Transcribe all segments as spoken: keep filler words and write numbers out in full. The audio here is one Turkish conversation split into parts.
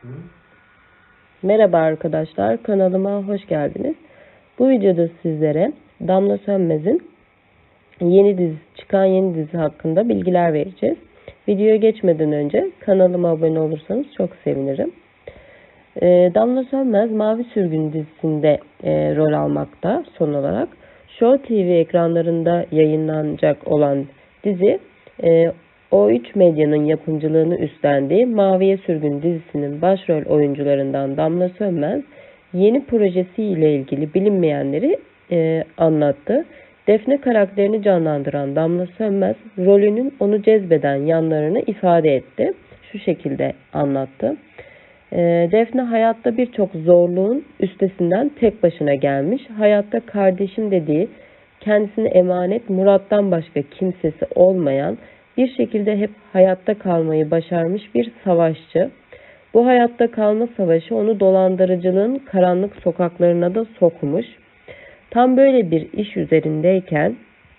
Merhaba arkadaşlar, kanalıma hoş geldiniz. Bu videoda sizlere Damla Sönmez'in yeni dizi, çıkan yeni dizi hakkında bilgiler vereceğiz. Videoya geçmeden önce kanalıma abone olursanız çok sevinirim. Ee, Damla Sönmez Mavi Sürgün dizisinde e, rol almakta son olarak. Show T V ekranlarında yayınlanacak olan dizi e, O üç Medya'nın yapımcılığını üstlendiği Maviye Sürgün dizisinin başrol oyuncularından Damla Sönmez yeni projesiyle ilgili bilinmeyenleri e, anlattı. Defne karakterini canlandıran Damla Sönmez rolünün onu cezbeden yanlarını ifade etti. Şu şekilde anlattı. Defne hayatta birçok zorluğun üstesinden tek başına gelmiş. Hayatta kardeşim dediği, kendisine emanet Murat'tan başka kimsesi olmayan, bir şekilde hep hayatta kalmayı başarmış bir savaşçı. Bu hayatta kalma savaşı onu dolandırıcılığın karanlık sokaklarına da sokmuş. Tam böyle bir iş üzerindeyken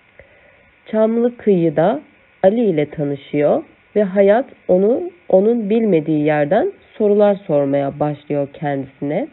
Çamlıkıyı'da Ali ile tanışıyor ve hayat onu onun bilmediği yerden sorular sormaya başlıyor kendisine.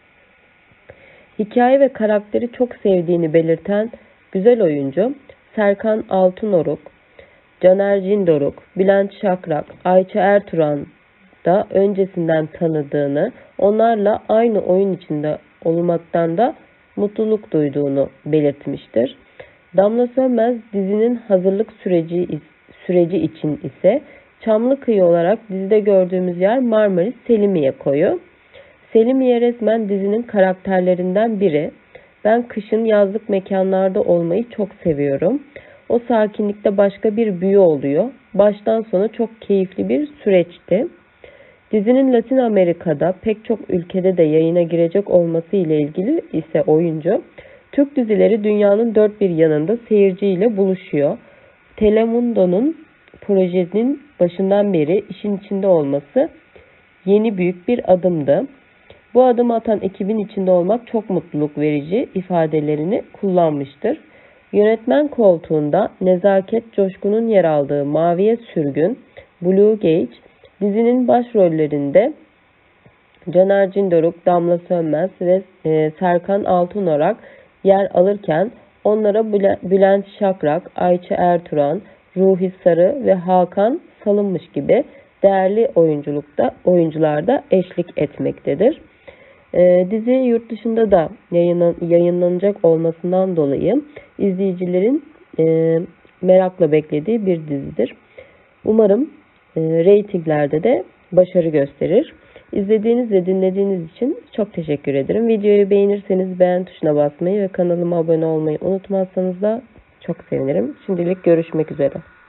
Hikaye ve karakteri çok sevdiğini belirten güzel oyuncu Serkan Altınoruk, Caner Cindoruk, Bülent Şakrak, Ayça Ertuğrul da öncesinden tanıdığını, onlarla aynı oyun içinde olmaktan da mutluluk duyduğunu belirtmiştir. Damla Sönmez dizinin hazırlık süreci süreci için ise Çamlıkıyı olarak dizide gördüğümüz yer Marmaris Selimiye Koyu. Selimiye resmen dizinin karakterlerinden biri. Ben kışın yazlık mekanlarda olmayı çok seviyorum. O sakinlikte başka bir büyü oluyor. Baştan sona çok keyifli bir süreçti. Dizinin Latin Amerika'da pek çok ülkede de yayına girecek olması ile ilgili ise oyuncu, Türk dizileri dünyanın dört bir yanında seyirciyle buluşuyor. Telemundo'nun projenin başından beri işin içinde olması yeni büyük bir adımdı. Bu adımı atan ekibin içinde olmak çok mutluluk verici ifadelerini kullanmıştır. Yönetmen koltuğunda Nezaket Coşkun'un yer aldığı Maviye Sürgün, Blue Gage, dizinin başrollerinde Caner Cindoruk, Damla Sönmez ve Serkan Altınorak yer alırken onlara Bülent Şakrak, Ayça Ertuğrul, Ruhi Sarı ve Hakan Salınmış gibi değerli oyunculukta oyuncular da eşlik etmektedir. Ee, dizi yurt dışında da yayınlan, yayınlanacak olmasından dolayı izleyicilerin e, merakla beklediği bir dizidir. Umarım e, reytinglerde de başarı gösterir. İzlediğiniz ve dinlediğiniz için çok teşekkür ederim. Videoyu beğenirseniz beğen tuşuna basmayı ve kanalıma abone olmayı unutmazsanız da çok sevinirim. Şimdilik görüşmek üzere.